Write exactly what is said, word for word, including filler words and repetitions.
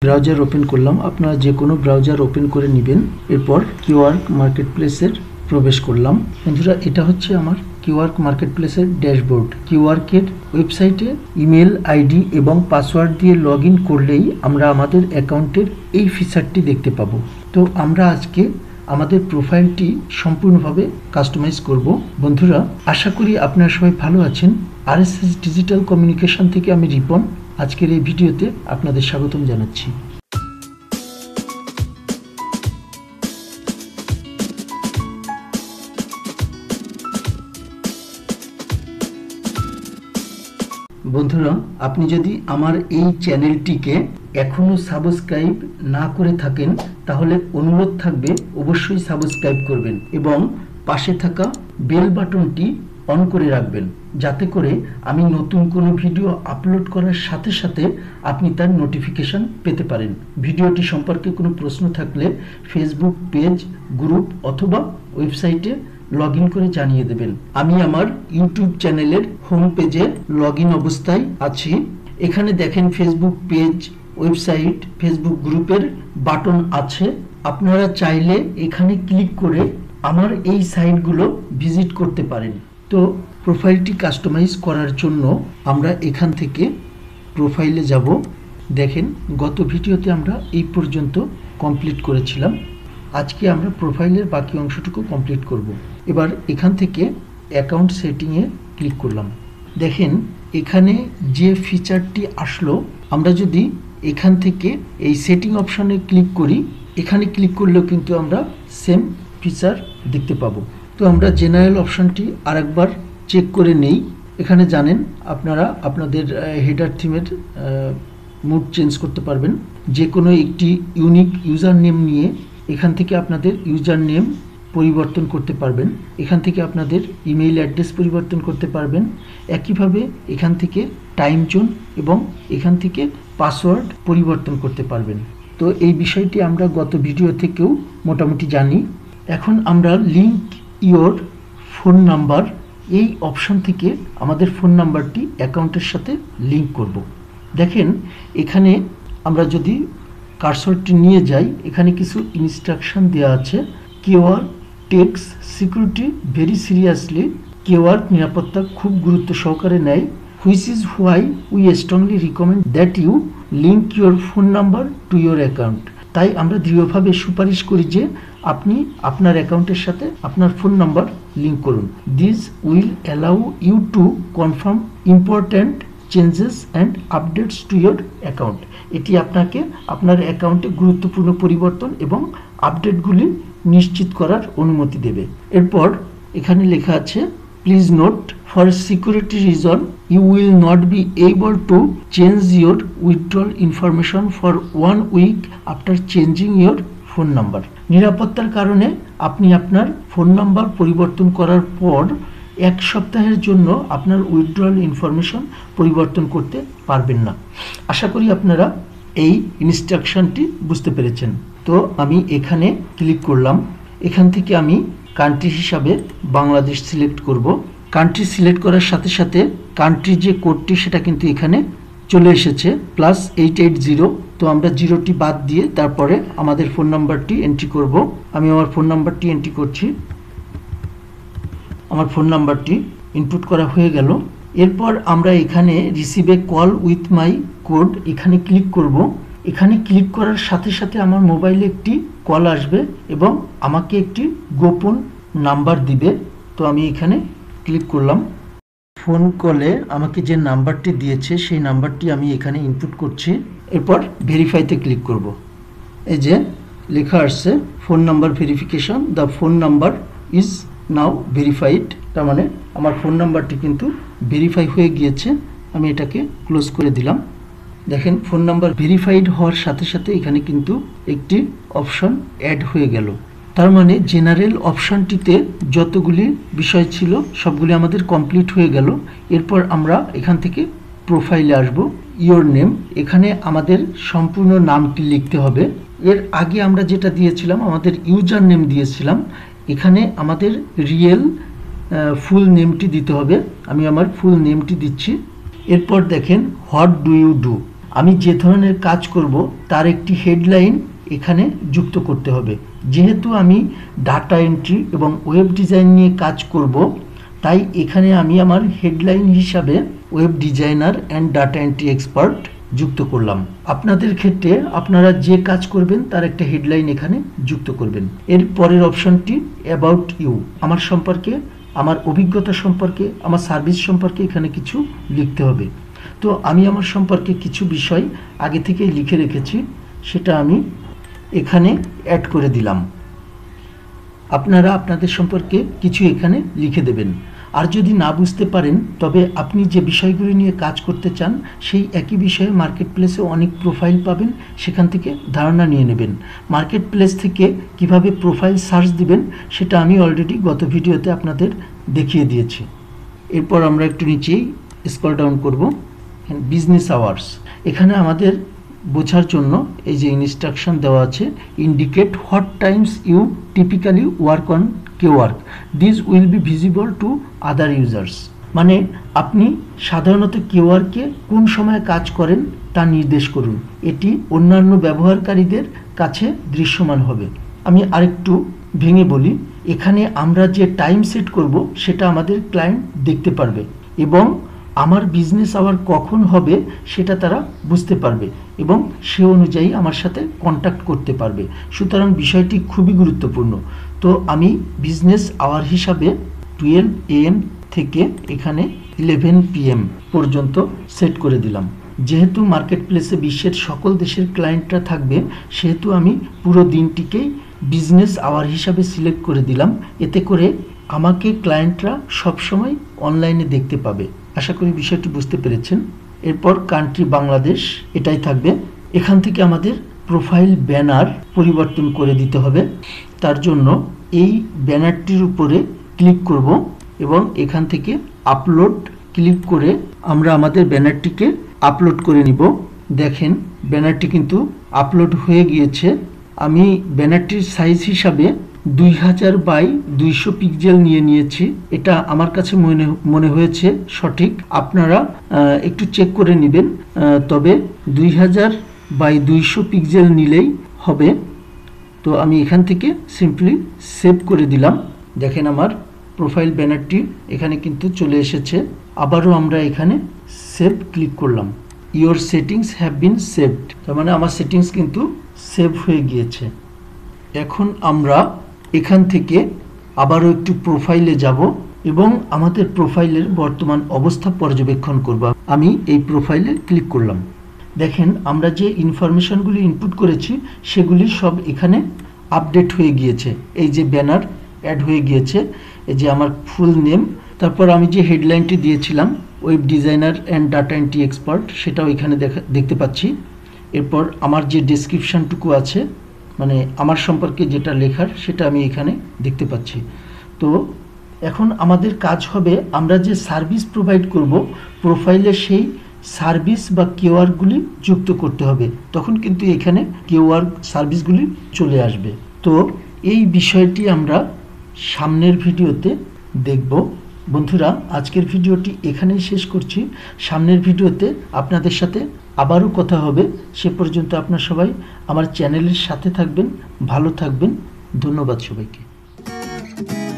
Browser open করলাম। আপনারা যে কোনো ব্রাউজার ওপেন করে নেবেন। এরপর কিউআর্ক মার্কেটপ্লেসের প্রবেশ করলাম। বন্ধুরা, এটা হচ্ছে আমার কিউআর্ক মার্কেটপ্লেসের ড্যাশবোর্ড। কিউআর্কের ওয়েবসাইটে ইমেল আইডি এবং পাসওয়ার্ড দিয়ে লগ ইন করলেই আমরা আমাদের অ্যাকাউন্টের এই ফিচারটি দেখতে পাবো। তো আমরা আজকে আমাদের প্রোফাইলটি সম্পূর্ণভাবে কাস্টমাইজ করব। বন্ধুরা, আশা করি আপনারা সবাই ভালো আছেন। আরএসএস ডিজিটাল কমিউনিকেশন থেকে আমি রিপন। আজকের এই ভিডিওতে আপনাদের স্বাগতম জানাচ্ছি। বন্ধুরা, আপনি যদি আমার এই চ্যানেলটিকে এখনো সাবস্ক্রাইব না করে থাকেন তাহলে অনুরোধ থাকবে অবশ্যই সাবস্ক্রাইব করবেন এবং পাশে থাকা বেল বাটনটি অন করে রাখবেন, যাতে করে আমি নতুন কোনো ভিডিও আপলোড করার সাথে সাথে আপনি তার নোটিফিকেশন পেতে পারেন। ভিডিওটি সম্পর্কে কোনো প্রশ্ন থাকলে ফেসবুক পেজ, গ্রুপ অথবা ওয়েবসাইটে লগ ইন করে জানিয়ে দেবেন। আমি আমার ইউটিউব চ্যানেলের হোম পেজে লগ ইন অবস্থায় আছি। এখানে দেখেন ফেসবুক পেজ, ওয়েবসাইট, ফেসবুক গ্রুপের বাটন আছে। আপনারা চাইলে এখানে ক্লিক করে আমার এই সাইটগুলো ভিজিট করতে পারেন। তো প্রোফাইলটি কাস্টমাইজ করার জন্য আমরা এখান থেকে প্রোফাইলে যাব। দেখেন, গত ভিডিওতে আমরা এই পর্যন্ত কমপ্লিট করেছিলাম। আজকে আমরা প্রোফাইলের বাকি অংশটুকু কমপ্লিট করব। এবার এখান থেকে অ্যাকাউন্ট সেটিংয়ে ক্লিক করলাম। দেখেন, এখানে যে ফিচারটি আসলো, আমরা যদি এখান থেকে এই সেটিং অপশানে ক্লিক করি, এখানে ক্লিক করলেও কিন্তু আমরা সেম ফিচার দেখতে পাবো। তো আমরা জেনারেল অপশানটি আরেকবার চেক করে নেই। এখানে জানেন আপনারা আপনাদের হেডার থিমের মুড চেঞ্জ করতে পারবেন। যে কোনো একটি ইউনিক ইউজার নেম নিয়ে এখান থেকে আপনাদের ইউজার নেম পরিবর্তন করতে পারবেন। এখান থেকে আপনাদের ইমেইল অ্যাড্রেস পরিবর্তন করতে পারবেন। একইভাবে এখান থেকে টাইম জোন এবং এখান থেকে পাসওয়ার্ড পরিবর্তন করতে পারবেন। তো এই বিষয়টি আমরা গত ভিডিও থেকেও মোটামুটি জানি। এখন আমরা লিঙ্ক ইওর ফোন নাম্বার এই অপশন থেকে আমাদের ফোন নাম্বারটি অ্যাকাউন্টের সাথে লিঙ্ক করব। দেখেন, এখানে আমরা যদি কার্সরটি নিয়ে যাই, এখানে কিছু ইনস্ট্রাকশন দেওয়া আছে। Kwork takes security very seriously. Kwork নিরাপত্তা খুব গুরুত্ব সহকারে নেয়। Which is why we strongly recommend that you link your phone number to your account. তাই আমরা দৃঢ়ভাবে সুপারিশ করি যে আপনি আপনার অ্যাকাউন্টের সাথে আপনার ফোন নাম্বার লিঙ্ক করুন। This will allow you to confirm important changes and updates to your account. এটি আপনাকে আপনার অ্যাকাউন্টে গুরুত্বপূর্ণ পরিবর্তন এবং আপডেটগুলি নিশ্চিত করার অনুমতি দেবে। এরপর এখানে লেখা আছে, please note for security reason you will not be able to change your withdrawal information for one week after changing your phone number. নিরাপত্তার কারণে আপনি আপনার ফোন নাম্বার পরিবর্তন করার পর এক সপ্তাহের জন্য আপনার উইথড্রল ইনফরমেশন পরিবর্তন করতে পারবেন না। আশা করি আপনারা এই ইনস্ট্রাকশনটি বুঝতে পেরেছেন। তো আমি এখানে ক্লিক করলাম। এখান থেকে আমি কান্ট্রি হিসাবে বাংলাদেশ সিলেক্ট করব। কান্ট্রি সিলেক্ট করার সাথে সাথে কান্ট্রি যে কোডটি সেটা কিন্তু এখানে চলে এসেছে, প্লাস এইট এইট জিরো। তো আমরা জিরোটি বাদ দিয়ে তারপরে আমাদের ফোন নাম্বারটি এন্ট্রি করব। আমি আমার ফোন নাম্বারটি এন্ট্রি করছি। আমার ফোন নাম্বারটি ইনপুট করা হয়ে গেল। এরপর আমরা এখানে receive a call with my code এখানে ক্লিক করব। এখানে ক্লিক করার সাথে সাথে আমার মোবাইলে একটি কল আসবে এবং আমাকে একটি গোপন নাম্বার দিবে। তো আমি এখানে ক্লিক করলাম। ফোন কলে আমাকে যে নাম্বারটি দিয়েছে সেই নাম্বারটি আমি এখানে ইনপুট করছি। এরপর ভেরিফাইতে ক্লিক করব। এই যে লেখা আসছে phone number verification, the phone number is now verified. তার মানে আমার ফোন নাম্বারটি কিন্তু ভেরিফাই হয়ে গিয়েছে। আমি এটাকে ক্লোজ করে দিলাম। দেখেন, ফোন নাম্বার ভেরিফাইড হওয়ার সাথে সাথে এখানে কিন্তু একটি অপশন অ্যাড হয়ে গেল। তার মানে জেনারেল অপশনটিতে যতগুলি বিষয় ছিল সবগুলি আমাদের কমপ্লিট হয়ে গেল। এরপর আমরা এখান থেকে প্রোফাইলে আসব। ইয়োর নেম, এখানে আমাদের সম্পূর্ণ নামটি লিখতে হবে। এর আগে আমরা যেটা দিয়েছিলাম আমাদের ইউজার নেম দিয়েছিলাম, এখানে আমাদের রিয়েল ফুল নেমটি দিতে হবে। আমি আমার ফুল নেমটি দিচ্ছি। এরপর দেখেন হোয়াট ডু ইউ ডু, আমি যে ধরনের কাজ করব তার একটি হেডলাইন এখানে যুক্ত করতে হবে। যেহেতু আমি ডাটা এন্ট্রি এবং ওয়েব ডিজাইন নিয়ে কাজ করব, তাই এখানে আমি আমার হেডলাইন হিসাবে web designer and data entry expert যুক্ত করলাম। আপনাদের ক্ষেত্রে আপনারা যে কাজ করবেন তার একটা হেডলাইন এখানে যুক্ত করবেন। এর পরের অপশনটি অ্যাবাউট ইউ, আমার সম্পর্কে, আমার অভিজ্ঞতা সম্পর্কে, আমার সার্ভিস সম্পর্কে এখানে কিছু লিখতে হবে। তো আমি আমার সম্পর্কে কিছু বিষয় আগে থেকেই লিখে রেখেছি, সেটা আমি এখানে অ্যাড করে দিলাম। আপনারা আপনাদের সম্পর্কে কিছু এখানে লিখে দেবেন। আর যদি না বুঝতে পারেন, তবে আপনি যে বিষয়গুলি নিয়ে কাজ করতে চান সেই একই বিষয়ে মার্কেট প্লেসে অনেক প্রোফাইল পাবেন, সেখান থেকে ধারণা নিয়ে নেবেন। মার্কেট প্লেস থেকে কিভাবে প্রোফাইল সার্চ দিবেন সেটা আমি অলরেডি গত ভিডিওতে আপনাদের দেখিয়ে দিয়েছি। এরপর আমরা একটু নিচেই স্ক্রল ডাউন করব, বিজনেস আওয়ার্স। এখানে আমাদের বোঝার জন্য এই যে ইনস্ট্রাকশন দেওয়া আছে, indicate what times you typically work on Kwork, this will be visible to other users. মানে আপনি সাধারণত কেওয়ার্কে কোন সময় কাজ করেন তা নির্দেশ করুন, এটি অন্যান্য ব্যবহারকারীদের কাছে দৃশ্যমান হবে। আমি আরেকটু ভেঙে বলি, এখানে আমরা যে টাইম সেট করব সেটা আমাদের ক্লায়েন্ট দেখতে পারবে এবং আমার বিজনেস আওয়ার কখন হবে সেটা তারা বুঝতে পারবে এবং সে অনুযায়ী আমার সাথে কন্ট্যাক্ট করতে পারবে। সুতরাং বিষয়টি খুবই গুরুত্বপূর্ণ। তো আমি বিজনেস আওয়ার হিসাবে টুয়েলভ এ এম থেকে এখানে ইলেভেন পি এম পর্যন্ত সেট করে দিলাম। যেহেতু মার্কেট প্লেসে বিশ্বের সকল দেশের ক্লায়েন্টরা থাকবে, সেহেতু আমি পুরো দিনটিকেই বিজনেস আওয়ার হিসাবে সিলেক্ট করে দিলাম। এতে করে আমাকে ক্লায়েন্টরা সবসময় অনলাইনে দেখতে পাবে। আশা করি বিষয়টি বুঝতে পেরেছেন। এরপর কান্ট্রি বাংলাদেশ, এটাই থাকবে। এখান থেকে আমাদের প্রোফাইল ব্যানার পরিবর্তন করে দিতে হবে। তার জন্য এই ব্যানারটির উপরে ক্লিক করব এবং এখান থেকে আপলোড ক্লিক করে আমরা আমাদের ব্যানারটিকে আপলোড করে নিব। দেখেন ব্যানারটি কিন্তু আপলোড হয়ে গিয়েছে। আমি ব্যানারটির সাইজ হিসাবে দুই হাজার বাই দুইশো পিক্সেল নিয়ে নিয়েছি। এটা আমার কাছে মনে মনে হয়েছে সঠিক। আপনারা একটু চেক করে নেবেন, তবে দুই হাজার বাই দুইশো পিক্সেল নিলেই হবে। তো আমি এখান থেকে সিম্পলি সেভ করে দিলাম। দেখেন আমার প্রোফাইল ব্যানারটি এখানে কিন্তু চলে এসেছে। আবারও আমরা এখানে সেভ ক্লিক করলাম। Your settings have been saved, তার মানে আমার সেটিংস কিন্তু সেভ হয়ে গিয়েছে। এখন আমরা এখান থেকে আবারও একটু প্রোফাইলে যাব এবং আমাদের প্রোফাইলের বর্তমান অবস্থা পর্যবেক্ষণ করব। আমি এই প্রোফাইলে ক্লিক করলাম। দেখেন আমরা যে ইনফরমেশনগুলি ইনপুট করেছি সেগুলি সব এখানে আপডেট হয়ে গিয়েছে। এই যে ব্যানার অ্যাড হয়ে গিয়েছে, এই যে আমার ফুল নেম, তারপর আমি যে হেডলাইনটি দিয়েছিলাম web designer and data entry expert, সেটাও এখানে দেখা দেখতে পাচ্ছি। এরপর আমার যে ডেসক্রিপশনটুকু আছে, মানে আমার সম্পর্কে যেটা লেখার, সেটা আমি এখানে দেখতে পাচ্ছি। তো এখন আমাদের কাজ হবে, আমরা যে সার্ভিস প্রোভাইড করব প্রোফাইলে সেই সার্ভিস বা কিওয়ার্ডগুলি যুক্ত করতে হবে। তখন কিন্তু এখানে কিওয়ার্ড সার্ভিসগুলি চলে আসবে। তো এই বিষয়টি আমরা সামনের ভিডিওতে দেখব। বন্ধুরা, আজকের ভিডিওটি এখানেই শেষ করছি। সামনের ভিডিওতে আপনাদের সাথে আবারও কথা হবে। সে পর্যন্ত আপনারা সবাই আমার চ্যানেলের সাথে থাকবেন, ভালো থাকবেন। ধন্যবাদ সবাইকে।